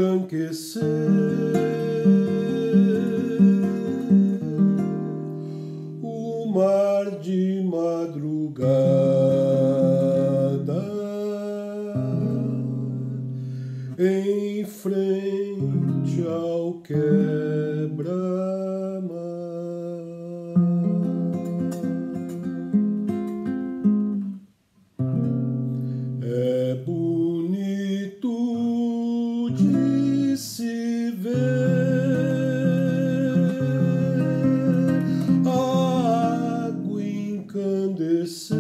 embranquecer o mar de madrugada em frente ao quebra-mar. É bonito de se ver a água encandecer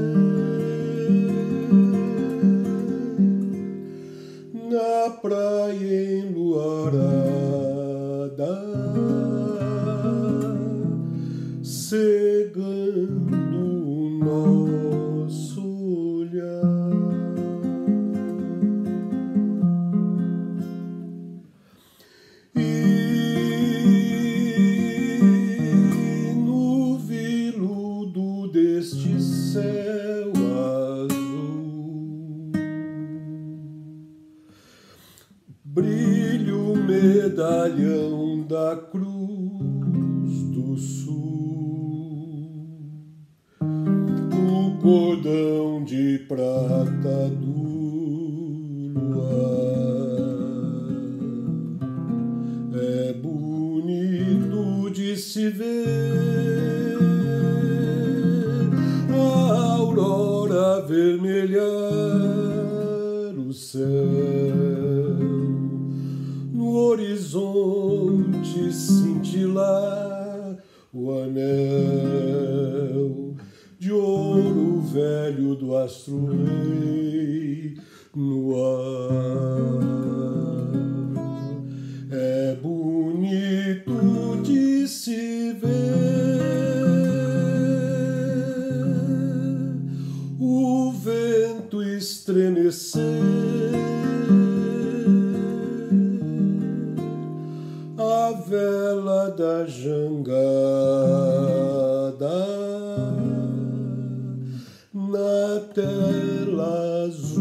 na praia enluarada, cegando o nosso olhar. E no veludo deste céu azul brilha o medalhão da Cruz do Sul, o cordão de prata do luar. É bonito de se ver a aurora vermelhar o céu, no horizonte cintilar o anel de ouro velho do astro-rei no ar. É bonito de se ver o vento estremecer a vela da jangada na tela azul.